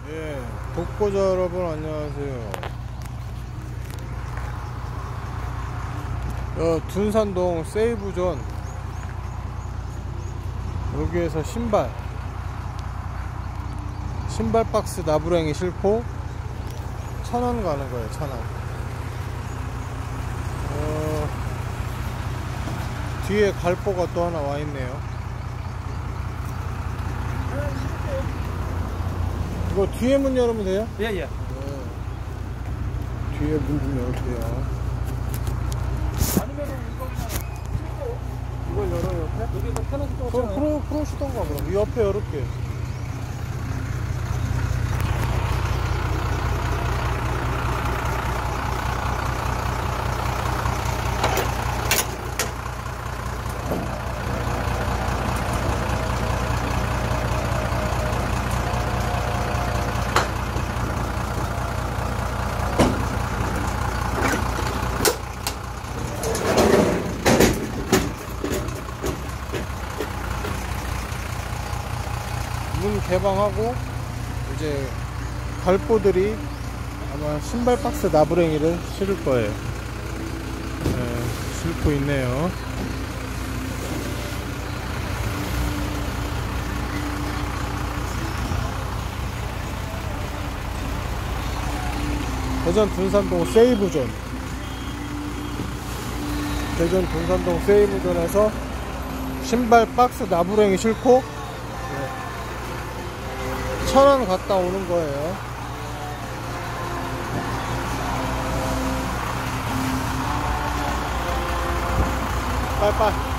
예, 독보자 여러분 안녕하세요. 둔산동 세이브존, 여기에서 신발 박스 나부랭이 싣고 1000원 가는 거예요. 1000원. 뒤에 갈보가 또 하나 와 있네요. 이거 뒤에 문 열으면 돼요? 예. 뒤에 문 좀 열게요. 아니면은 이걸 열어요, 옆에? 여기서 편하게 또 없잖아요. 풀어시던가 그럼. 이 옆에 열을게. 문 개방하고 이제 갈보들이 아마 신발 박스 나부랭이를 실을 거예요. 네, 싣고 있네요. 대전 둔산동 세이브존, 대전 둔산동 세이브존에서 신발 박스 나부랭이 싣고 1000원 갔다 오는 거예요. 빠이빠이.